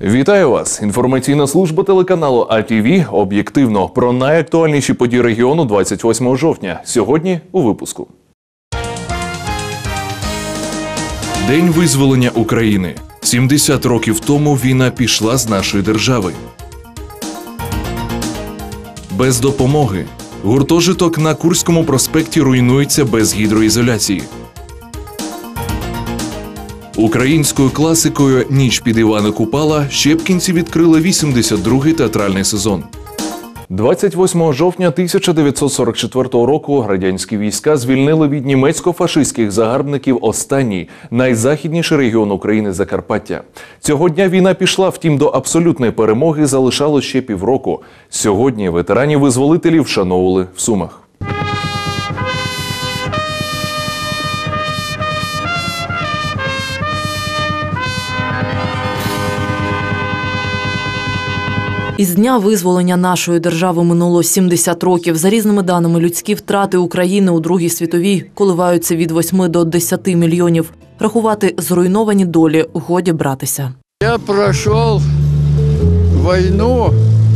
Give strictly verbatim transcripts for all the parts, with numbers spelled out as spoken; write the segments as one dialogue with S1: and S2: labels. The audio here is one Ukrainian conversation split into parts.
S1: Вітаю вас! Інформаційна служба телеканалу А Т В об'єктивно про найактуальніші події регіону двадцять восьмого жовтня. Сьогодні у випуску. День визволення України. сімдесят років тому війна пішла з нашої держави. Без допомоги. Гуртожиток на Курському проспекті руйнується без гідроізоляції. Українською класикою «Ніч під Івана Купала» щепкінці відкрили вісімдесят другий театральний сезон. двадцять восьмого жовтня тисяча дев'ятсот сорок четвертого року радянські війська звільнили від німецько-фашистських загарбників останній, найзахідніший регіон України – Закарпаття. Цього дня війна пішла, втім до абсолютної перемоги залишалось ще півроку. Сьогодні ветеранів-визволителів вшановували в Сумах.
S2: Із дня визволення нашої держави минуло сімдесят років. За різними даними, людські втрати України у Другій світовій коливаються від восьми до десяти мільйонів. Рахувати зруйновані долі годі братися.
S3: Я пройшов війну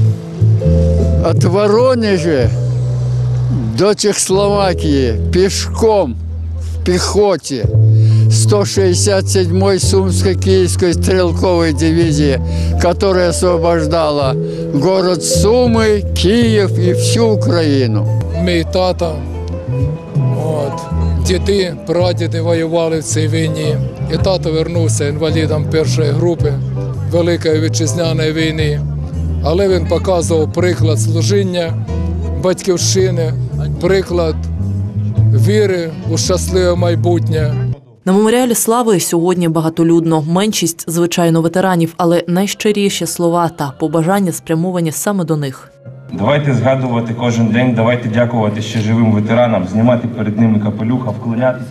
S3: від Воронежа до Чехословакії пішком в піхоті сто шестьдесят седьмой Сумско-Киевской стрелковой дивизии, которая освобождала город Сумы, Киев и всю Украину.
S4: Мій тата, от, діди, прадіди воювали в цій війні. І тато вернувся інвалідом першої групи Великої Вітчизняної війни. Але він показував приклад служіння батьківщини, приклад віри у щасливе майбутнє.
S2: На меморіалі слави сьогодні багатолюдно. Меншість, звичайно, ветеранів, але найщиріші слова та побажання спрямовані саме до них.
S5: Давайте згадувати кожен день, давайте дякувати ще живим ветеранам, знімати перед ними капелюха, вклонятися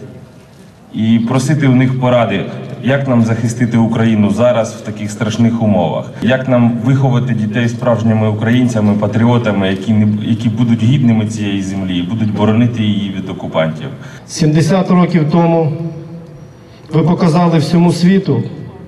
S5: і просити у них поради, як нам захистити Україну зараз в таких страшних умовах, як нам виховати дітей справжніми українцями, патріотами, які, не, які будуть гідними цієї землі і будуть боронити її від окупантів.
S6: сімдесят років тому ви показали всьому світу,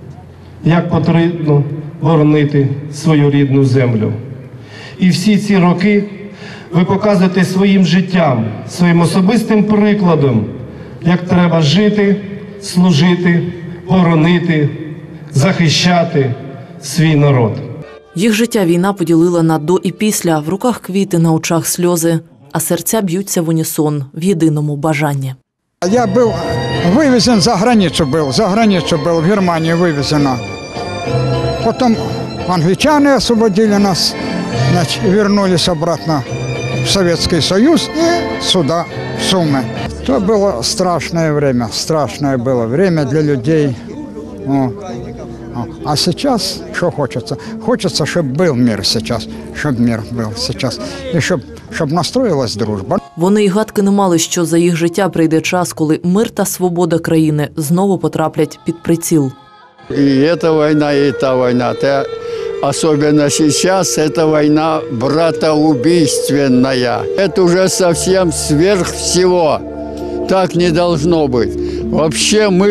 S6: як потрібно боронити свою рідну землю. І всі ці роки ви показуєте своїм життям, своїм особистим прикладом, як треба жити, служити, боронити, захищати свій народ.
S2: Їх життя війна поділила на до і після. В руках квіти, на очах сльози, а серця б'ються в унісон в єдиному бажанні.
S7: Я был вывезен за границу, был, за границу был, в Германию вывезено. Потом англичане освободили нас, значит, вернулись обратно в Советский Союз и сюда, в Сумы. То было страшное время, страшное было время для людей. О. А сейчас что хочется? Хочется, чтобы был мир сейчас, чтобы мир был сейчас, и чтобы, чтобы настроилась дружба.
S2: Вони й гадки не мали, що за їх життя прийде час, коли мир та свобода країни знову потраплять під приціл.
S3: И эта война, и та война. Особенно сейчас эта война братоубийственная. Это уже совсем сверх всего. Так не должно быть. Вообще мы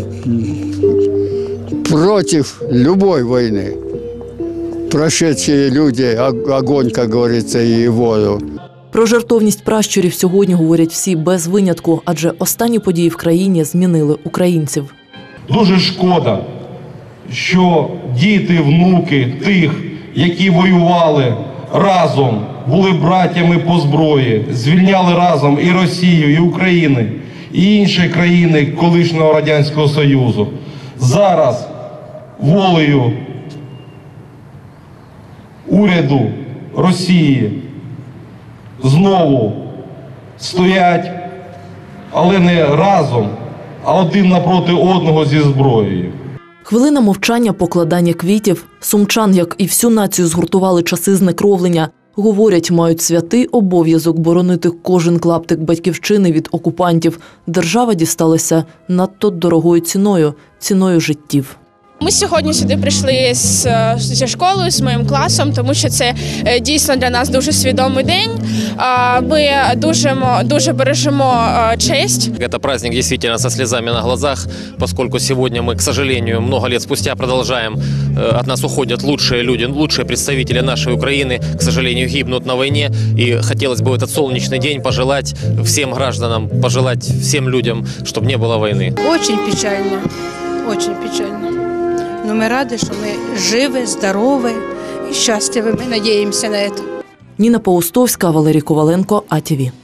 S3: против любой войны. Прошедшие люди, огонь, как говорится, и воду.
S2: Про жертовність пращурів сьогодні говорять всі без винятку, адже останні події в країні змінили українців.
S8: Дуже шкода, що діти, внуки тих, які воювали разом, були братями по зброї, звільняли разом і Росію, і Україну, і інші країни колишнього Радянського Союзу. Зараз волею уряду Росії знову стоять, але не разом, а один напроти одного зі зброєю.
S2: Хвилина мовчання, покладання квітів. Сумчан, як і всю націю, згуртували часи знекровлення. Говорять, мають святий обов'язок боронити кожен клаптик батьківщини від окупантів. Держава дісталася надто дорогою ціною – ціною життів.
S9: Ми сьогодні сюди прийшли з, зі школою, з моїм класом, тому що це дійсно для нас дуже свідомий день. Ми дуже, дуже бережемо честь.
S10: Это праздник действительно со слезами на глазах, поскольку сегодня мы, к сожалению, много лет спустя продолжаем, от нас уходят лучшие люди, лучшие представители нашей Украины, к сожалению, гибнут на войне. И хотелось бы в этот солнечный день пожелать всем гражданам, пожелать всем людям, чтобы не было войны.
S11: Очень печально, очень печально. Но мы рады, что мы живы, здоровы и счастливы. Мы надеемся на это.
S2: Ніна Паустовська, Валерій Коваленко, А Т В.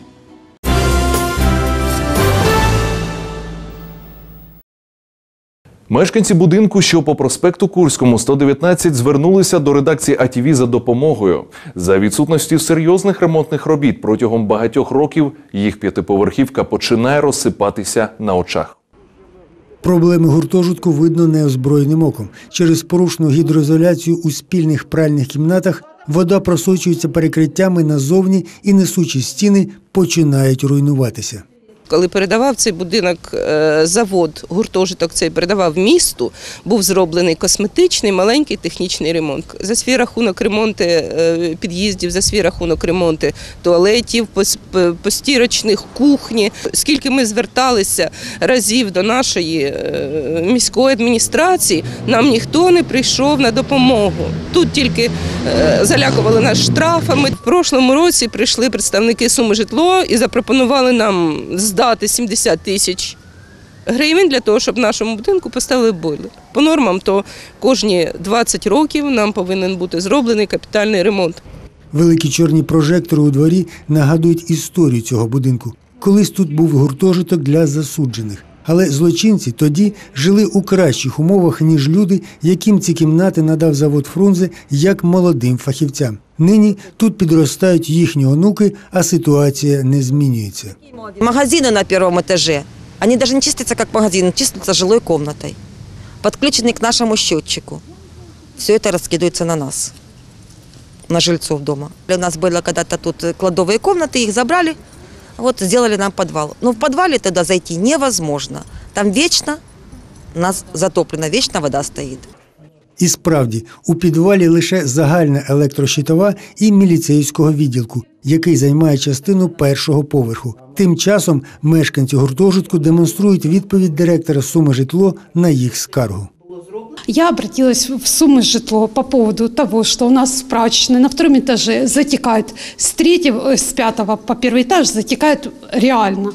S1: Мешканці будинку, що по проспекту Курському, сто дев'ятнадцять, звернулися до редакції А Т В за допомогою. За відсутності серйозних ремонтних робіт протягом багатьох років їх п'ятиповерхівка починає розсипатися на очах.
S12: Проблеми гуртожитку видно неозброєним оком. Через порушену гідроізоляцію у спільних пральних кімнатах вода просочується перекриттями назовні і несучі стіни починають руйнуватися.
S13: Коли передавав цей будинок завод, гуртожиток цей передавав місту, був зроблений косметичний, маленький технічний ремонт. За свій рахунок ремонти під'їздів, за свій рахунок ремонти туалетів, постірочних, кухні. Скільки ми зверталися разів до нашої міської адміністрації, нам ніхто не прийшов на допомогу. Тут тільки залякували нас штрафами. В прошлому році прийшли представники Сумижитло і запропонували нам здати сімдесят тисяч гривень для того, щоб в нашому будинку поставили бойлер. По нормам, то кожні двадцять років нам повинен бути зроблений капітальний ремонт.
S12: Великі чорні прожектори у дворі нагадують історію цього будинку. Колись тут був гуртожиток для засуджених. Але злочинці тоді жили у кращих умовах, ніж люди, яким ці кімнати надав завод Фрунзе як молодим фахівцям. Нині тут підростають їхні онуки, а ситуація не змінюється.
S14: Магазины на первом этаже, они даже не числятся как магазин, числятся жилой комнатой, подключены к нашему счетчику. Все это раскидывается на нас, на жильцов дома. У нас было когда-то тут кладовые комнаты, их забрали, вот сделали нам подвал. Но в подвале тогда зайти невозможно. Там вечно нас затоплено, вечно вода стоит.
S12: І справді, у підвалі лише загальна електрощитова і міліцейського відділку, який займає частину першого поверху. Тим часом мешканці гуртожитку демонструють відповідь директора Сумижитло на їх скаргу.
S15: Я обратилась в Сумижитло по поводу того, что у нас в прачечной на втором этаже затекает с третьего, с пятого по первый этаж затекает реально.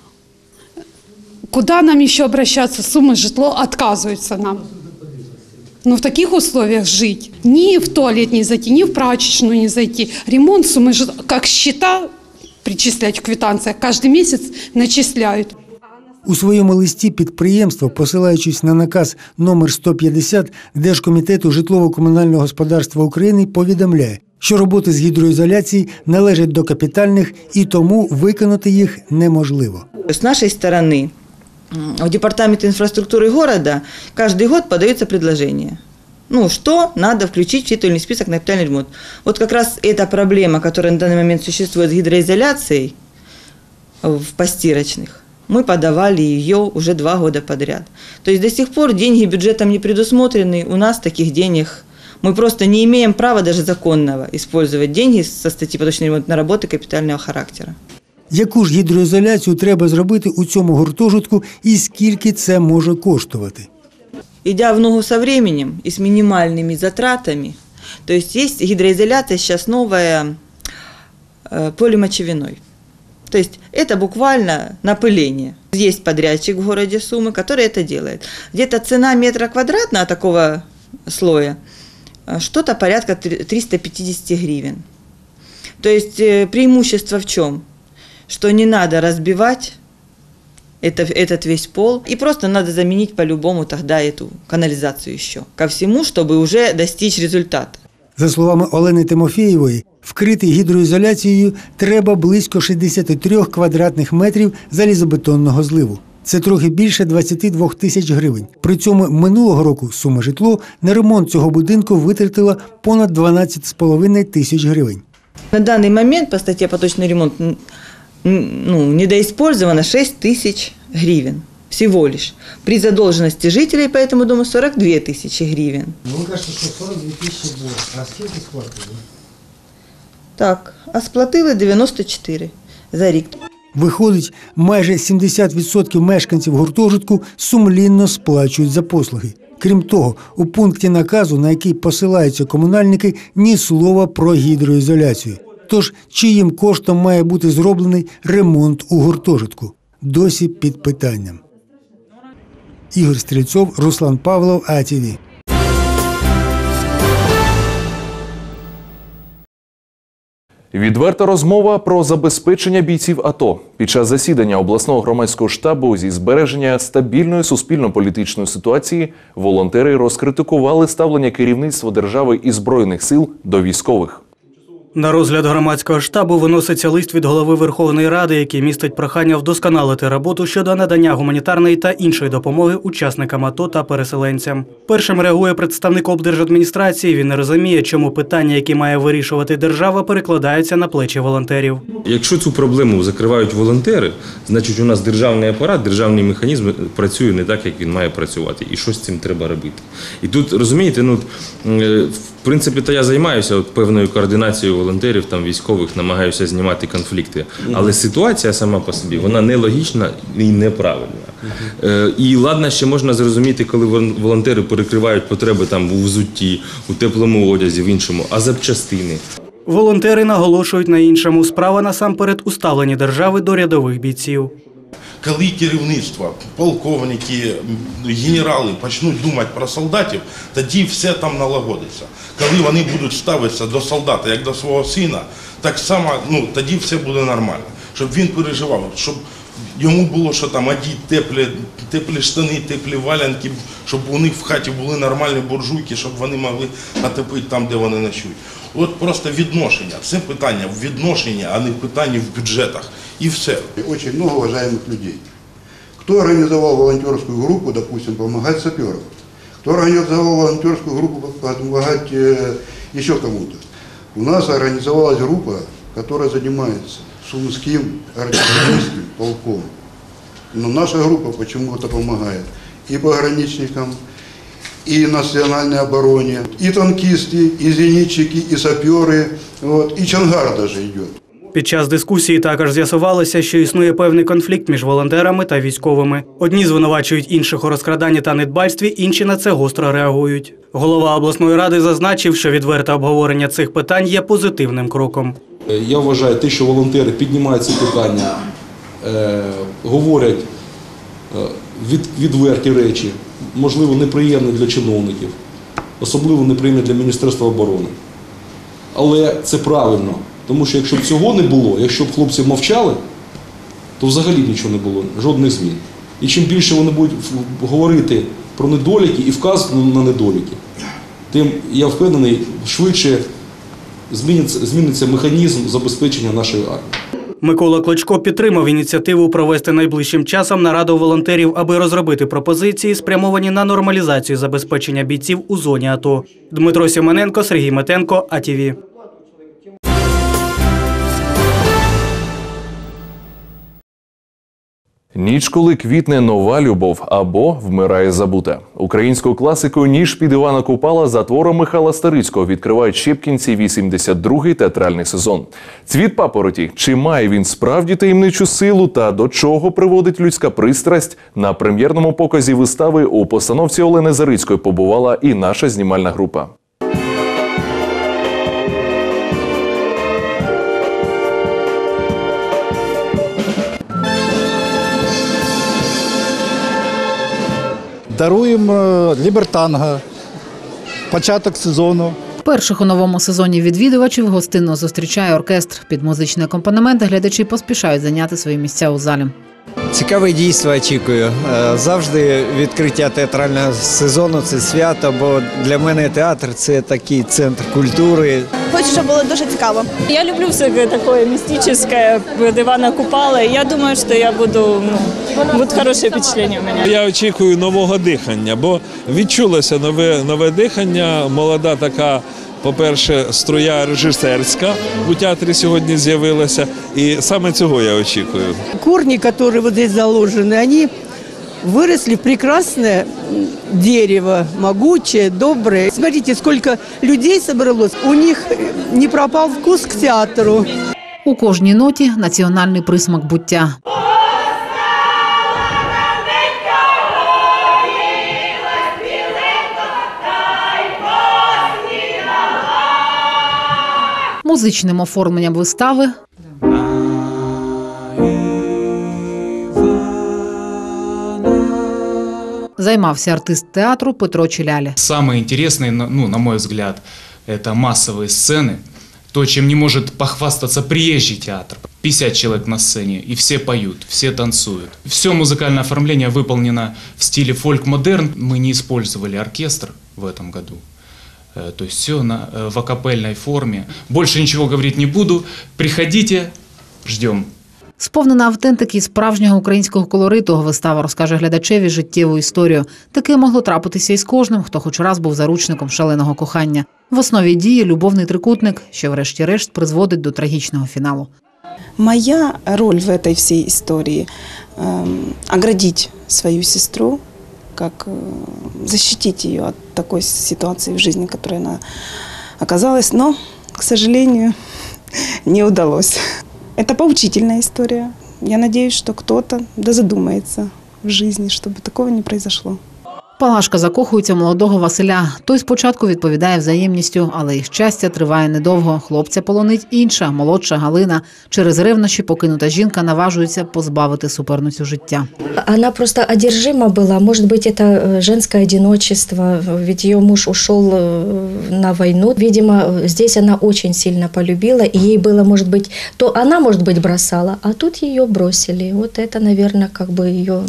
S15: Куда нам еще обращаться? Сумижитло отказывается нам. Но в таких условиях жить. Ни в туалет не зайти, ни в прачечную не зайти. Ремонт Сумижитло, как счета причислять в квитанциях, каждый месяц начисляют.
S12: У своєму листі підприємство, посилаючись на наказ номер сто п'ятдесят Держкомітету житлово-комунального господарства України, повідомляє, що роботи з гідроізоляції належать до капітальних і тому виконати їх неможливо.
S16: З нашої сторони в департаменте инфраструктуры города каждый год подается предложение. Ну, что надо включить в титульный список на капитальный ремонт. Вот как раз эта проблема, которая на данный момент существует с гидроизоляцией в постирочных, мы подавали ее уже два года подряд. То есть до сих пор деньги бюджетом не предусмотрены, у нас таких денег, мы просто не имеем права даже законного использовать деньги со статьи поточный ремонт на работы капитального характера.
S12: Яку ж гідроізоляцію треба зробити у цьому гуртожитку і скільки це може коштувати?
S16: Идя в ногу со временем и с минимальными затратами, то есть есть гидроизоляция сейчас новая э, полимочевиной. То есть это буквально напыление. Есть подрядчик в городе Сумы, который это делает. Где-то цена метра квадратного такого слоя что-то порядка триста пятьдесят гривен. То есть преимущество в чем? Что не надо разбивать это, этот весь пол, и просто надо заменить по-любому тогда эту канализацию еще. Ко всему, чтобы уже достичь результата.
S12: За словами Олени Тимофєєвої, вкрити гідроізоляцією треба близько шістдесят три квадратних метрів залізобетонного зливу. Це трохи більше двадцять два тисяч гривень. При цьому минулого року Сумижитло на ремонт цього будинку витратила понад дванадцять з половиною тисяч гривень.
S16: На даний момент по статті поточний ремонт ну, недоиспользовано шесть тысяч гривен. Всего лишь. При задолженности жителей по этому дому сорок две тысячи гривен.
S12: Ну, ви кажете, що сорок дві тисячі було. А скільки сплатили?
S16: Так, а сплатили дев'яносто чотири за рік.
S12: Виходить, майже сімдесят відсотків мешканців гуртожитку сумлінно сплачують за послуги. Крім того, у пункті наказу, на який посилаються комунальники, ні слова про гідроізоляцію. Тож, чиїм коштом має бути зроблений ремонт у гуртожитку? Досі під питанням. Ігор Стрільцов, Руслан Павлов, А Т В.
S1: Відверта розмова про забезпечення бійців АТО. Під час засідання обласного громадського штабу зі збереження стабільної суспільно-політичної ситуації волонтери розкритикували ставлення керівництва держави і Збройних сил до військових.
S17: На розгляд громадського штабу виноситься лист від голови Верховної Ради, який містить прохання вдосконалити роботу щодо надання гуманітарної та іншої допомоги учасникам АТО та переселенцям. Першим реагує представник облдержадміністрації. Він не розуміє, чому питання, які має вирішувати держава, перекладаються на плечі волонтерів.
S5: Якщо цю проблему закривають волонтери, значить у нас державний апарат, державний механізм працює не так, як він має працювати. І що з цим треба робити? І тут, розумієте, ну, в принципі, то я займаюся от певною координацією волонтерів, там, військових, намагаюся знімати конфлікти. Але ситуація сама по собі, вона нелогічна і неправильна. Е, і ладно, ще можна зрозуміти, коли волонтери перекривають потреби там у взутті, у теплому одязі, в іншому, а запчастини.
S17: Волонтери наголошують на іншому. Справа насамперед у ставленні держави до рядових бійців.
S18: Коли керівництво, полковники, генерали почнуть думати про солдатів, тоді все там налагодиться. Коли вони будуть ставитися до солдата, як до свого сина, так само, ну, тоді все буде нормально. Щоб він переживав, щоб йому було, що там одіти теплі, теплі штани, теплі валянки, щоб у них в хаті були нормальні буржуйки, щоб вони могли натопити там, де вони ночують. От просто відношення. Це питання в відношенні, а не питання в бюджетах. И все.
S19: Очень много уважаемых людей. Кто организовал волонтерскую группу, допустим, помогать саперам? Кто организовал волонтерскую группу, помогать э, еще кому-то? У нас организовалась группа, которая занимается Сумским артиллерийским полком. Но наша группа почему-то помогает и пограничникам, и национальной обороне, и танкисты, и зенитчики, и саперы, вот, и Чангар даже идет.
S17: Під час дискусії також з'ясувалося, що існує певний конфлікт між волонтерами та військовими. Одні звинувачують інших у розкраданні та недбальстві, інші на це гостро реагують. Голова обласної ради зазначив, що відверте обговорення цих питань є позитивним кроком.
S8: Я вважаю, те, що волонтери піднімають ці питання, е, говорять е, від, відверті речі, можливо, неприємні для чиновників, особливо неприємні для Міністерства оборони. Але це правильно. Тому що якщо б цього не було, якщо б хлопці мовчали, то взагалі нічого не було, жодних змін. І чим більше вони будуть говорити про недоліки і вказувати на недоліки, тим, я впевнений, швидше зміниться, зміниться механізм забезпечення нашої армії.
S17: Микола Клочко підтримав ініціативу провести найближчим часом нараду волонтерів, аби розробити пропозиції, спрямовані на нормалізацію забезпечення бійців у зоні АТО. Дмитро Сімоненко, Сергій Метенко, А Т В.
S1: Ніч, коли квітне нова любов або вмирає забуте. Українською класикою «Ніж під Івана Купала» за твором Михайла Старицького відкривають Щепкінці вісімдесят другий театральний сезон. «Цвіт папороті» – чи має він справді таємничу силу та до чого приводить людська пристрасть? На прем'єрному показі вистави у постановці Олени Зарицької побувала і наша знімальна група.
S20: Даруємо лібертанго, початок сезону.
S21: Перших у новому сезоні відвідувачів гостинно зустрічає оркестр. Під музичний акомпанемент глядачі поспішають зайняти свої місця у залі.
S22: Цікаве дійство очікую. Завжди відкриття театрального сезону – це свято, бо для мене театр – це такий центр культури.
S23: Хочу, щоб було дуже цікаво. Я люблю все таке містичне від Івана Купала. Я думаю, що я буду, ну, буде хороше впечатлення у мене.
S24: Я очікую нового дихання, бо відчулося нове, нове дихання, молода така, по-перше, струя режисерська у театрі сьогодні з'явилася, і саме цього я очікую.
S25: Корни, які вот здесь заложені, вони
S3: выросли в прекрасное дерево, могучее, доброе. Смотрите, сколько людей собралось. У них не пропал вкус к театру.
S21: У кожній ноті національний присмак буття. Музичним оформленням вистави займався артист театру Петро Челяля.
S4: Самое интересное, ну, на мой взгляд, это массовые сцены. То, чем не может похвастаться приезжий театр. пятьдесят человек на сцене, и все поют, все танцуют. Все музыкальное оформление выполнено в стиле фольк-модерн. Мы не использовали оркестр в этом году. То есть все на, в акапельной форме. Больше ничего говорить не буду. Приходите, ждем.
S21: Сповнена автентики і справжнього українського колориту, вистава розкаже глядачеві життєву історію. Таке могло трапитися і з кожним, хто хоч раз був заручником шаленого кохання. В основі дії любовний трикутник, що врешті-решт призводить до трагічного фіналу.
S6: Моя роль в этой всей истории э, – оградить свою сестру, как э, защитить ее от такой ситуации в жизни, в которой она оказалась, но, к сожалению, не удалось. Это поучительная история. Я надеюсь, что кто-то да задумается в жизни, чтобы такого не произошло.
S21: Палашка закохується в молодого Василя. Той спочатку відповідає взаємністю, але їх щастя триває недовго. Хлопця полонить інша, молодша Галина. Через ревнощі покинута жінка наважується позбавити суперницю життя.
S7: Она просто одержима была. Может быть, это женское одиночество, ведь ее муж ушел на войну. Видимо, здесь она очень сильно полюбила, и ей было, может быть, то она, может быть, бросала, а тут ее бросили. Вот это, наверное, как бы ее...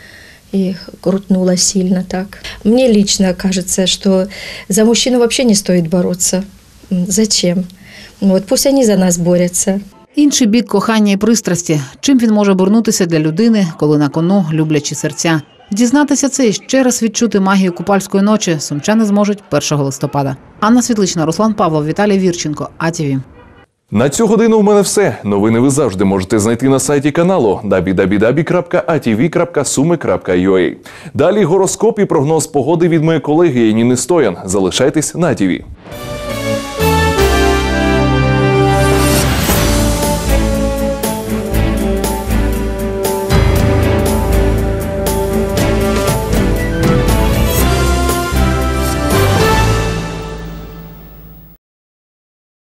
S7: и крутнула сильно так. Мне лично кажется, что за мужчину вообще не стоит бороться. Зачем? Вот, пусть они за нас борются.
S21: Інший бік кохання і пристрасті. Чим він може обернутися для людини, коли на кону люблячі серця? Дізнатися це і ще раз відчути магію купальської ночі сумчани зможуть першого листопада. Анна Світлична, Руслан Павлов, Віталій Вірченко, А Ті Ві.
S1: На цю годину у мене все. Новини ви завжди можете знайти на сайті каналу дабл ю дабл ю дабл ю крапка а ті ві крапка суми крапка ю а. Далі гороскоп і прогноз погоди від моєї колеги Яніни Стоян. Залишайтесь на А Ті Ві.